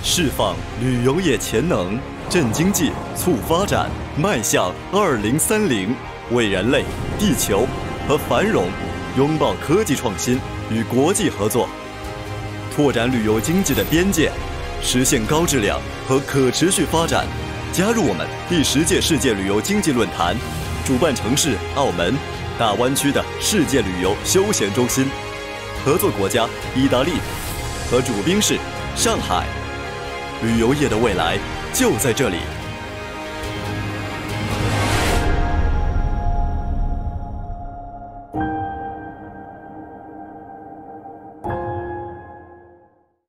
释放旅游业潜能，振经济，促发展，迈向2030，为人类、地球和繁荣拥抱科技创新与国际合作，拓展旅游经济的边界，实现高质量和可持续发展。加入我们第10届世界旅游经济论坛，主办城市澳门，大湾区的世界旅游休闲中心，合作国家意大利和主宾是上海。旅游业的未来就在这里。